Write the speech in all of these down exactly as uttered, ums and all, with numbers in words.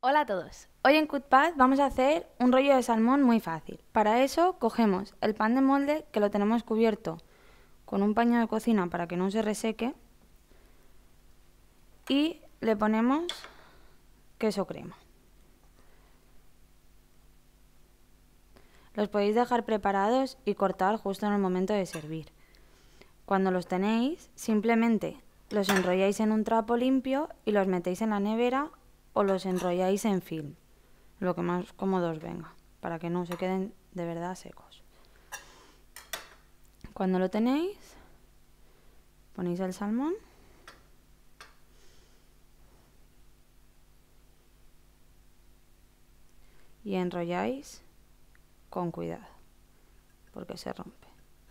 Hola a todos, hoy en CutPad vamos a hacer un rollo de salmón muy fácil. Para eso cogemos el pan de molde que lo tenemos cubierto con un paño de cocina para que no se reseque y le ponemos queso crema. Los podéis dejar preparados y cortar justo en el momento de servir. Cuando los tenéis, simplemente los enrolláis en un trapo limpio y los metéis en la nevera o los enrolláis en film, lo que más cómodo os venga, para que no se queden de verdad secos. Cuando lo tenéis, ponéis el salmón y enrolláis con cuidado, porque se rompe.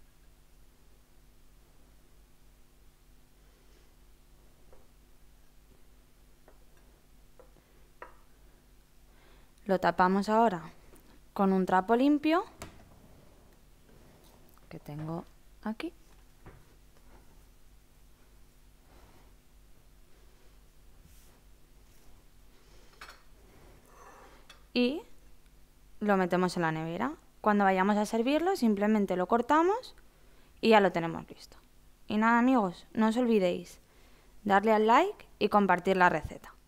Lo tapamos ahora con un trapo limpio que tengo aquí. Y lo metemos en la nevera. Cuando vayamos a servirlo, simplemente lo cortamos y ya lo tenemos listo. Y nada, amigos, no os olvidéis darle al like y compartir la receta.